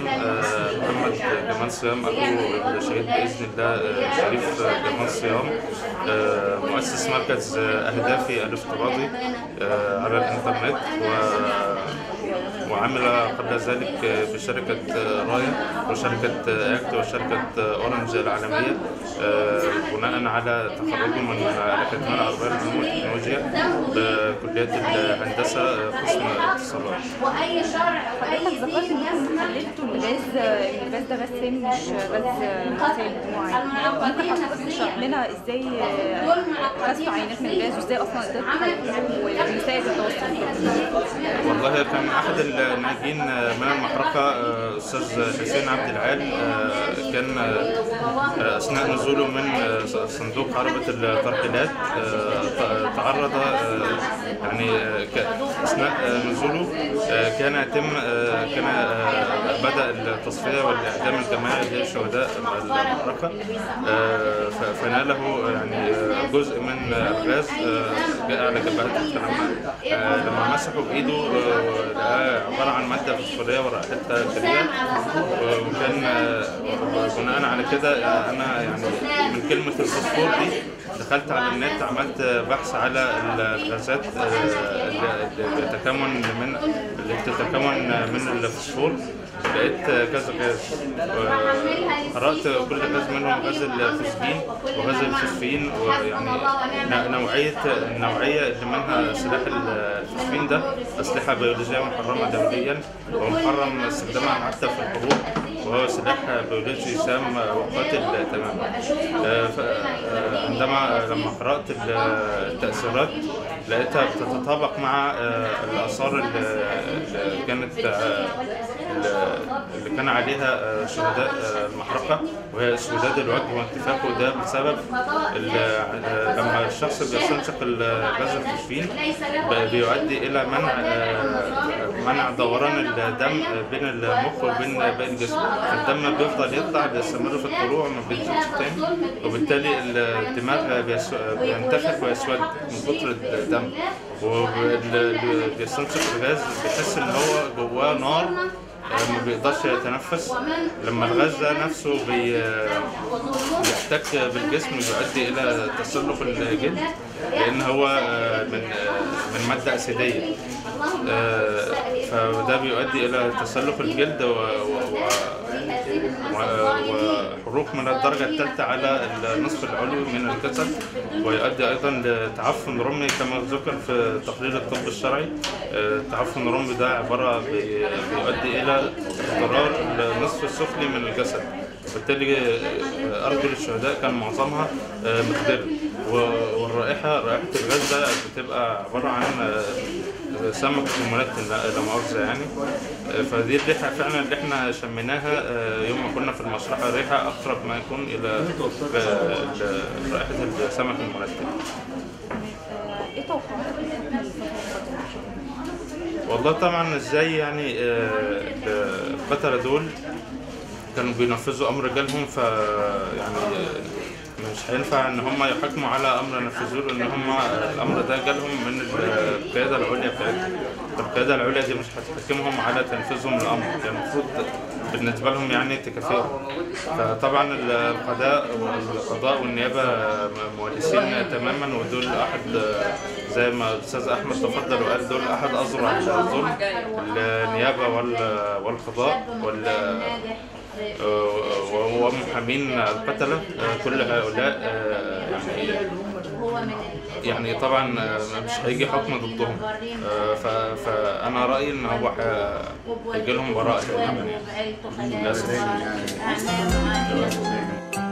محمد جمال صيام أخو الشهيد بإذن الله شريف جمال صيام، مؤسس مركز أهدافي الافتراضي على الإنترنت، وعمل قبل ذلك بشركة رايا وشركة أكت وشركة أورنج العالمية، بناء على تخرجه من الأكاديمية العربية للعلوم والتكنولوجيا بكلية الهندسة قسم اتصالات. حضرتك ذكرت انكم حللتوا الغاز ده غاز سام مش غاز مسيل معين، ممكن حضرتك تشرح لنا ازاي خدتوا عينات من الغاز وازاي اصلا قدرتوا ومساعد التوصل؟ والله كان احد الناجين من المحرقه استاذ حسين عبد العال، كان اثناء نزوله من صندوق عربة الترحيلات تعرض يعني اثناء نزوله كان بدا التصفيه والاعدام الجماعي لشهداء المحرقه، فناله يعني جزء من الغاز جاء على جبهته، لما مسحوا بايده لقاه عباره عن ماده فوسفوريه ورائحتها كريهه، وكان بناء على كده انا يعني من كلمه الفوسفور دي دخلت على النت، عملت بحث على الغازات اللي بتتكون من الفوسفور، لقيت كذا غاز، قرأت كل غاز منهم غاز الفوسفين وغاز الفوسفين، ويعني النوعية اللي منها سلاح الفوسفين ده أسلحة بيولوجية محرمة دوليا ومحرم استخدامها حتى في الحروب، وهو سلاح بيولوجي سام وقاتل تماما. لما قرأت التأثيرات لقيتها بتتطابق مع الآثار اللي كان عليها شهداء المحرقة، وهي اسوداد الوجه وانتفاخه، ده بسبب لما الشخص بيستنشق غاز الفوسفين بيؤدي إلى منع دوران الدم بين المخ وبين باقي الجسم، فالدم بيفضل يطلع بيستمر في الطلوع ما بينزلش تاني، وبالتالي الدماغ بينتفخ ويسود من كتر الدم، وبيستنشق الغاز بيحس ان هو جواه نار ما بيقدرش يتنفس. لما الغاز ده نفسه بيحتك بالجسم بيؤدي الى تصلب الجلد، لان هو من ماده اسيديه، فده بيؤدي الى تصلب الجلد وحروق من الدرجة الثالثة على النصف العلوي من الجسد، ويؤدي أيضا لتعفن رمي كما ذكر في تقرير الطب الشرعي. تعفن الرمي ده عبارة بيؤدي إلى اضطرار النصف السفلي من الجسد، وبالتالي أرجل الشهداء كان معظمها مخدرة، رائحة الغاز ده بتبقى عبارة عن سمك مولتن لا مؤاخذة يعني، فدي الريحة فعلا اللي احنا شميناها يوم ما كنا في المشرحة، ريحة أقرب ما يكون إلى رائحة السمك المولتن. ايه توقعاتك؟ والله طبعا ازاي يعني القتلة دول كانوا بينفذوا أمر جالهم، يعني مش هينفع ان هم يحكموا على امر نفذوه، ان هم الامر ده جالهم من القياده العليا بتاعتهم، القياده العليا دي مش هتحكمهم على تنفيذهم الامر، يعني المفروض بالنسبه لهم يعني تكافئهم. فطبعا القضاء والنيابه مؤلسين تماما، ودول احد زي ما الاستاذ احمد تفضل وقال، دول احد اذرع الظلم، النيابه والقضاء ومحامين القتلة، كل هؤلاء يعني طبعا مش هيجي حكم ضدهم، فأنا رأيي إن هو هيجي لهم براءة تماما يعني.